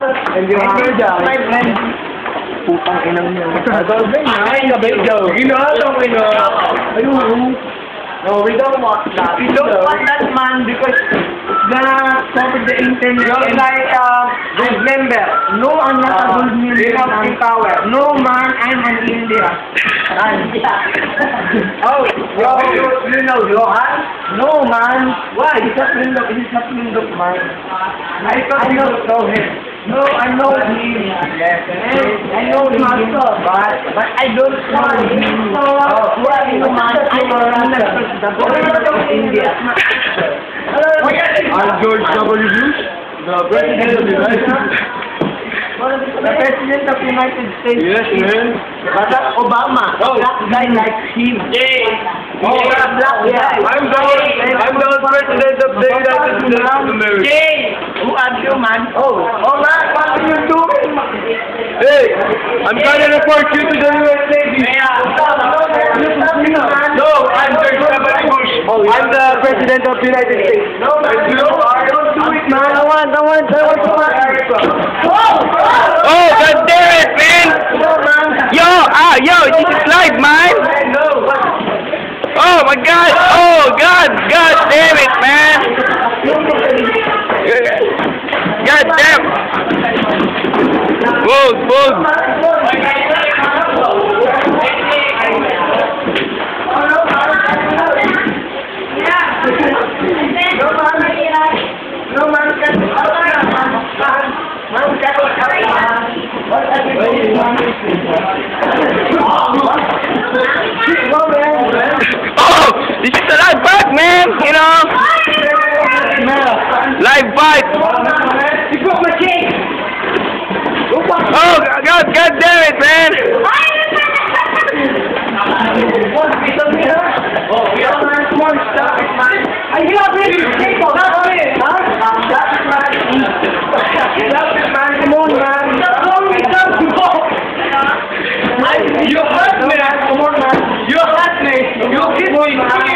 Hindi ako my friend. Putang inang niya. Ay, nabigyo. Ginagawa ko yun. Ayun. No, we don't want that. We don't want that man because the top of the internet. You're like good member. No, I'm not a good member. You have the power. No man, I'm an India. Oh, you know Johan? No man. Why? He's not friend of mine. I don't know him. No, I know him. Yes, I know him also, but I don't know him. Who are you, man? I'm from India. I'm George W. Bush, the President of the United States. The President of the United States. Yes, man. Barack Obama. Oh. Black guy like him. Yeah. Oh, black guy. I'm the President of the United States of America. Yeah. Who are you, man? Oh, man, what are you doing? Hey, I'm gonna report you to the U.S. Navy. No, I'm George W. Bush. Oh, I'm the President of the United States. No, don't do it, man. I want to Oh, god damn it, man! Yo, this is live, man! Oh my god! Oh god damn it, man! God damn! Whoa! No man can. Oh, this is a live fight, man! You know? Live fight! Oh, god damn it, man! You hurt me! Come on, man! You hurt me! You hit me!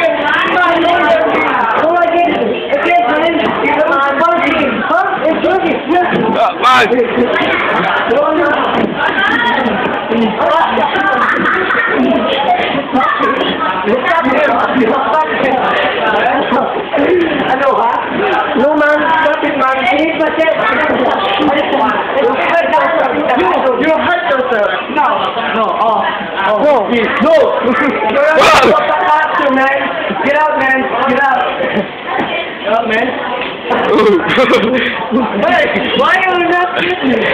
Ano ha? No man, stop it man. You hurt yourself. No. No. Man. Get out, man. Get out. Get out, man. Hey, why are you not listening?